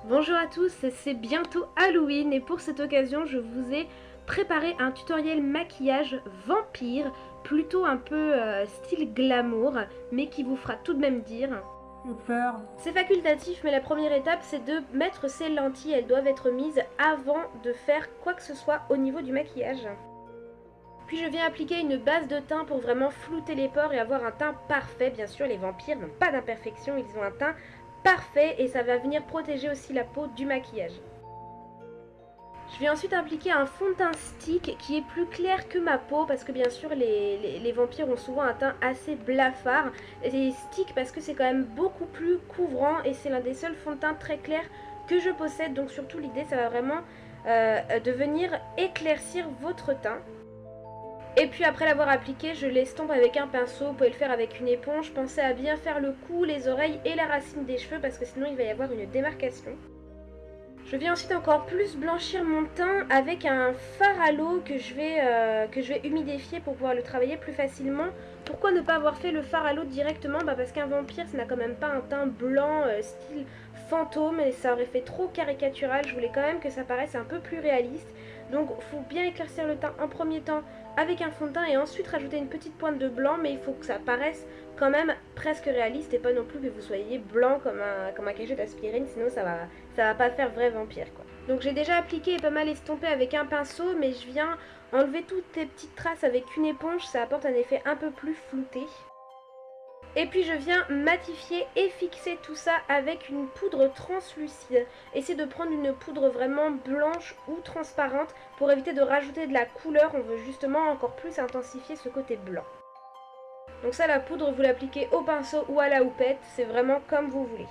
Bonjour à tous, c'est bientôt Halloween et pour cette occasion je vous ai préparé un tutoriel maquillage vampire, plutôt un peu style glamour, mais qui vous fera tout de même dire... J'ai peur. C'est facultatif, mais la première étape c'est de mettre ces lentilles, elles doivent être mises avant de faire quoi que ce soit au niveau du maquillage. Puis je viens appliquer une base de teint pour vraiment flouter les pores et avoir un teint parfait. Bien sûr, les vampires n'ont pas d'imperfection, ils ont un teint parfait et ça va venir protéger aussi la peau du maquillage. Je vais ensuite appliquer un fond de teint stick qui est plus clair que ma peau parce que bien sûr les vampires ont souvent un teint assez blafard. Et stick parce que c'est quand même beaucoup plus couvrant et c'est l'un des seuls fonds de teint très clairs que je possède. Donc surtout l'idée ça va vraiment de venir éclaircir votre teint. Et puis après l'avoir appliqué, je l'estompe avec un pinceau, vous pouvez le faire avec une éponge. Pensez à bien faire le cou, les oreilles et la racine des cheveux parce que sinon il va y avoir une démarcation. Je viens ensuite encore plus blanchir mon teint avec un fard à l'eau que je vais humidifier pour pouvoir le travailler plus facilement. Pourquoi ne pas avoir fait le fard à l'eau directement? Parce qu'un vampire ça n'a quand même pas un teint blanc style fantôme et ça aurait fait trop caricatural. Je voulais quand même que ça paraisse un peu plus réaliste. Donc il faut bien éclaircir le teint en premier temps avec un fond de teint et ensuite rajouter une petite pointe de blanc, mais il faut que ça paraisse quand même presque réaliste et pas non plus que vous soyez blanc comme un cachet d'aspirine, sinon ça va pas faire vrai vampire quoi. Donc j'ai déjà appliqué et pas mal estompé avec un pinceau, mais je viens enlever toutes les petites traces avec une éponge, ça apporte un effet un peu plus flouté. Et puis je viens matifier et fixer tout ça avec une poudre translucide. Essayez de prendre une poudre vraiment blanche ou transparente pour éviter de rajouter de la couleur. On veut justement encore plus intensifier ce côté blanc. Donc ça, la poudre, vous l'appliquez au pinceau ou à la houppette, c'est vraiment comme vous voulez.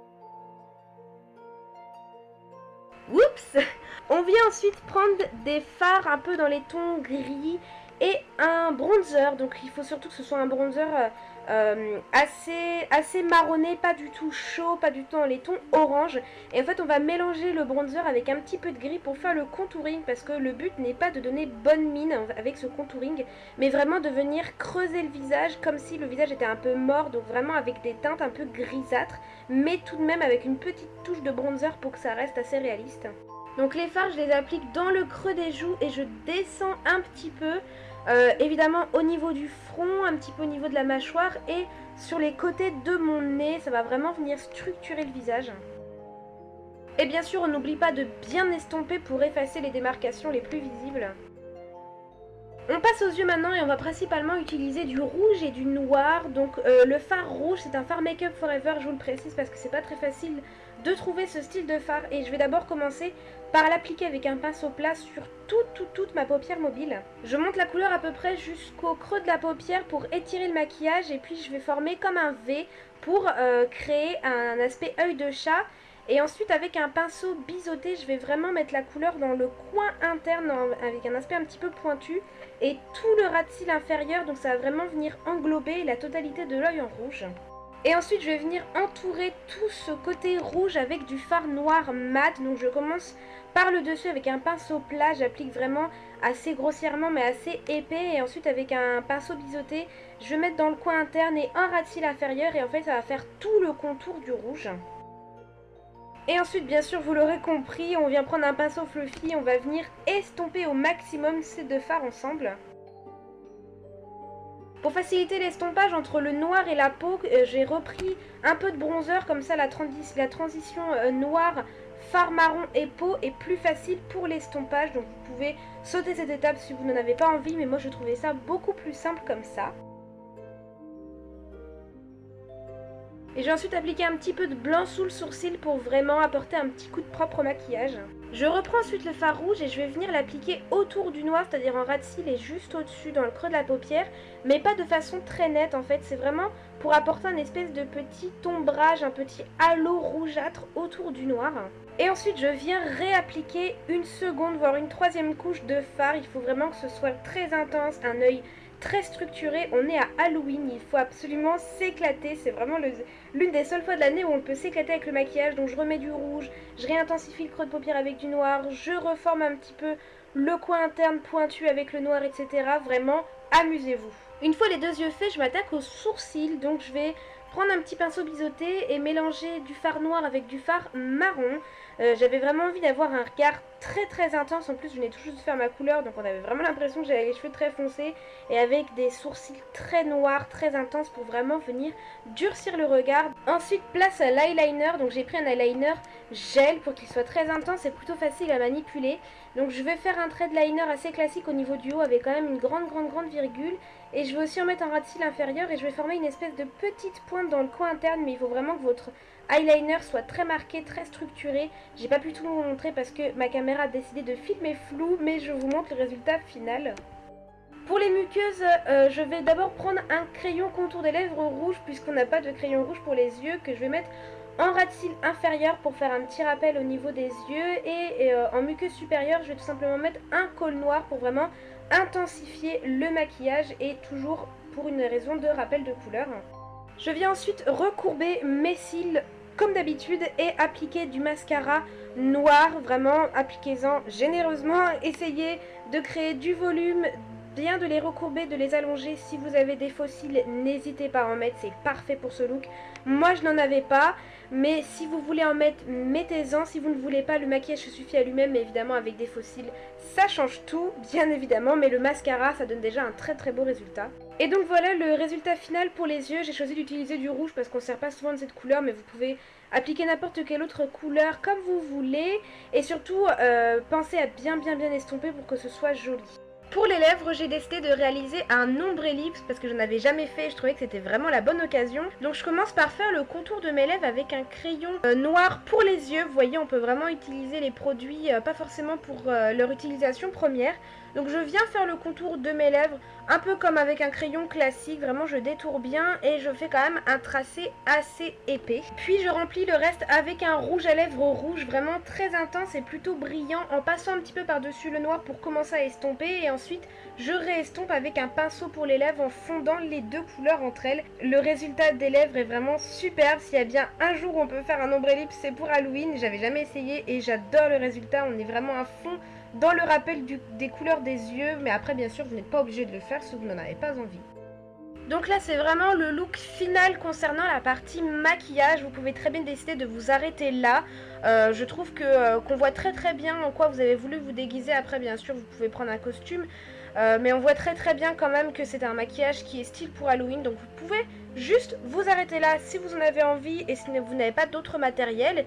Oups! On vient ensuite prendre des fards un peu dans les tons gris et un bronzer. Donc il faut surtout que ce soit un bronzer assez marronné, pas du tout chaud, pas du tout dans les tons orange. Et en fait on va mélanger le bronzer avec un petit peu de gris pour faire le contouring, parce que le but n'est pas de donner bonne mine avec ce contouring, mais vraiment de venir creuser le visage comme si le visage était un peu mort, donc vraiment avec des teintes un peu grisâtres, mais tout de même avec une petite touche de bronzer pour que ça reste assez réaliste. Donc les fards je les applique dans le creux des joues et je descends un petit peu, évidemment au niveau du front, un petit peu au niveau de la mâchoire et sur les côtés de mon nez, ça va vraiment venir structurer le visage. Et bien sûr on n'oublie pas de bien estomper pour effacer les démarcations les plus visibles. On passe aux yeux maintenant et on va principalement utiliser du rouge et du noir. Donc le fard rouge c'est un fard Make Up Forever, je vous le précise parce que c'est pas très facile de trouver ce style de fard. Et je vais d'abord commencer par l'appliquer avec un pinceau plat sur toute ma paupière mobile. Je monte la couleur à peu près jusqu'au creux de la paupière pour étirer le maquillage. Et puis je vais former comme un V pour créer un aspect œil de chat. Et ensuite avec un pinceau biseauté, je vais vraiment mettre la couleur dans le coin interne avec un aspect un petit peu pointu et tout le ras de cils inférieur, donc ça va vraiment venir englober la totalité de l'œil en rouge. Et ensuite je vais venir entourer tout ce côté rouge avec du fard noir mat, donc je commence par le dessus avec un pinceau plat, j'applique vraiment assez grossièrement mais assez épais et ensuite avec un pinceau biseauté, je vais mettre dans le coin interne et un ras de cils inférieur et en fait ça va faire tout le contour du rouge. Et ensuite, bien sûr, vous l'aurez compris, on vient prendre un pinceau fluffy, on va venir estomper au maximum ces deux fards ensemble. Pour faciliter l'estompage entre le noir et la peau, j'ai repris un peu de bronzer, comme ça la transition noir, fard marron et peau est plus facile pour l'estompage. Donc vous pouvez sauter cette étape si vous n'en avez pas envie, mais moi je trouvais ça beaucoup plus simple comme ça. Et j'ai ensuite appliqué un petit peu de blanc sous le sourcil pour vraiment apporter un petit coup de propre au maquillage. Je reprends ensuite le fard rouge et je vais venir l'appliquer autour du noir, c'est-à-dire en ras de cils et juste au-dessus dans le creux de la paupière, mais pas de façon très nette en fait, c'est vraiment pour apporter un espèce de petit ombrage, un petit halo rougeâtre autour du noir. Et ensuite je viens réappliquer une seconde voire une troisième couche de fard, il faut vraiment que ce soit très intense, un œil très structuré, on est à Halloween, il faut absolument s'éclater, c'est vraiment l'une des seules fois de l'année où on peut s'éclater avec le maquillage. Donc je remets du rouge, je réintensifie le creux de paupière avec du noir, je reforme un petit peu le coin interne pointu avec le noir, etc. Vraiment, amusez-vous. Une fois les deux yeux faits, je m'attaque aux sourcils, donc je vais prendre un petit pinceau biseauté et mélanger du fard noir avec du fard marron. J'avais vraiment envie d'avoir un regard très intense. En plus, je venais tout juste de faire ma couleur, donc on avait vraiment l'impression que j'avais les cheveux très foncés et avec des sourcils très noirs, très intenses pour vraiment venir durcir le regard. Ensuite, place à l'eyeliner. Donc j'ai pris un eyeliner gel pour qu'il soit très intense et plutôt facile à manipuler. Donc je vais faire un trait de liner assez classique au niveau du haut avec quand même une grande virgule. Et je vais aussi en mettre un ras de cils inférieur et je vais former une espèce de petite pointe dans le coin interne. Mais il faut vraiment que votre eyeliner soit très marqué, très structuré. J'ai pas pu tout vous montrer parce que ma caméra a décidé de filmer flou, mais je vous montre le résultat final. Pour les muqueuses, je vais d'abord prendre un crayon contour des lèvres rouge puisqu'on n'a pas de crayon rouge pour les yeux, que je vais mettre en ras de cils inférieur pour faire un petit rappel au niveau des yeux. Et en muqueuse supérieure, je vais tout simplement mettre un col noir pour vraiment intensifier le maquillage et toujours pour une raison de rappel de couleur. Je viens ensuite recourber mes cils comme d'habitude et appliquer du mascara noir. Vraiment, appliquez-en généreusement. Essayez de créer du volume, bien de les recourber, de les allonger. Si vous avez des faux cils, n'hésitez pas à en mettre, c'est parfait pour ce look. Moi, je n'en avais pas, mais si vous voulez en mettre, mettez-en. Si vous ne voulez pas, le maquillage se suffit à lui-même, mais évidemment avec des faux cils, ça change tout, bien évidemment. Mais le mascara, ça donne déjà un très beau résultat. Et donc voilà le résultat final pour les yeux. J'ai choisi d'utiliser du rouge parce qu'on ne sert pas souvent de cette couleur, mais vous pouvez appliquer n'importe quelle autre couleur comme vous voulez. Et surtout, pensez à bien estomper pour que ce soit joli. Pour les lèvres, j'ai décidé de réaliser un ombre ellipse parce que je n'avais jamais fait et je trouvais que c'était vraiment la bonne occasion. Donc je commence par faire le contour de mes lèvres avec un crayon noir pour les yeux. Vous voyez, on peut vraiment utiliser les produits, pas forcément pour leur utilisation première. Donc je viens faire le contour de mes lèvres un peu comme avec un crayon classique. Vraiment, je détourne bien et je fais quand même un tracé assez épais. Puis je remplis le reste avec un rouge à lèvres rouge vraiment très intense et plutôt brillant en passant un petit peu par-dessus le noir pour commencer à estomper. Et ensuite, je réestompe avec un pinceau pour les lèvres en fondant les deux couleurs entre elles. Le résultat des lèvres est vraiment superbe. S'il y a bien un jour où on peut faire un ombre ellipse, c'est pour Halloween. J'avais jamais essayé et j'adore le résultat. On est vraiment à fond dans le rappel des couleurs des yeux, mais après bien sûr vous n'êtes pas obligé de le faire si vous n'en avez pas envie. Donc là c'est vraiment le look final concernant la partie maquillage. Vous pouvez très bien décider de vous arrêter là. Je trouve qu'on voit très bien en quoi vous avez voulu vous déguiser. Après bien sûr vous pouvez prendre un costume, mais on voit très bien quand même que c'est un maquillage qui est style pour Halloween. Donc vous pouvez juste vous arrêter là si vous en avez envie et si vous n'avez pas d'autre matériel.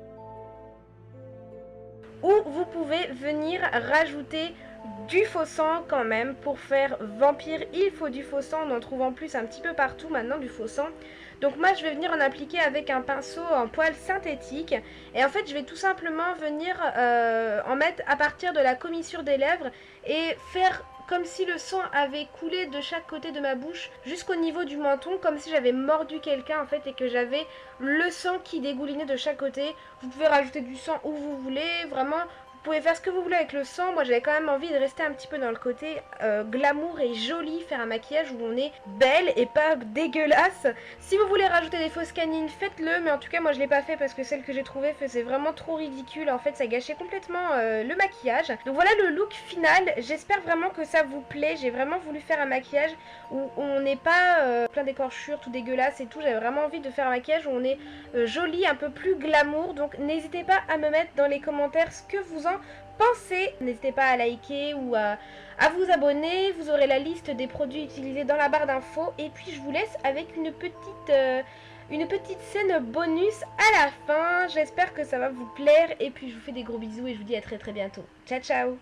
Ou vous pouvez venir rajouter du faux sang quand même pour faire vampire. Il faut du faux sang, on en trouve en plus un petit peu partout maintenant du faux sang. Donc moi je vais venir en appliquer avec un pinceau en poil synthétique. Et en fait je vais tout simplement venir en mettre à partir de la commissure des lèvres et faire comme si le sang avait coulé de chaque côté de ma bouche jusqu'au niveau du menton, comme si j'avais mordu quelqu'un en fait et que j'avais le sang qui dégoulinait de chaque côté. Vous pouvez rajouter du sang où vous voulez, vraiment. Vous pouvez faire ce que vous voulez avec le sang. Moi j'avais quand même envie de rester un petit peu dans le côté glamour et joli, faire un maquillage où on est belle et pas dégueulasse. Si vous voulez rajouter des fausses canines, faites-le, mais en tout cas moi je l'ai pas fait parce que celle que j'ai trouvée faisait vraiment trop ridicule. En fait ça gâchait complètement le maquillage. Donc voilà le look final. J'espère vraiment que ça vous plaît. J'ai vraiment voulu faire un maquillage où on n'est pas plein d'écorchures, tout dégueulasse et tout. J'avais vraiment envie de faire un maquillage où on est joli, un peu plus glamour. Donc n'hésitez pas à me mettre dans les commentaires ce que vous en pensez. N'hésitez pas à liker ou à vous abonner. Vous aurez la liste des produits utilisés dans la barre d'infos. Et puis je vous laisse avec une petite scène bonus à la fin. J'espère que ça va vous plaire. Et puis je vous fais des gros bisous et je vous dis à très bientôt. Ciao ciao.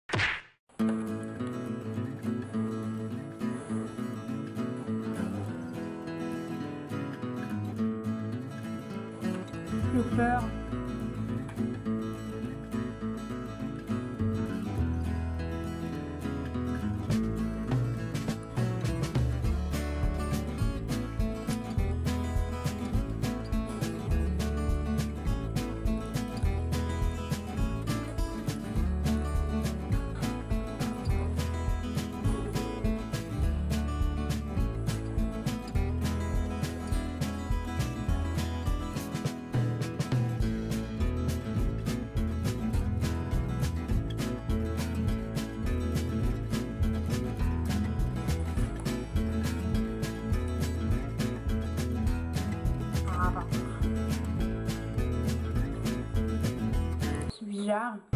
Super. bizarre.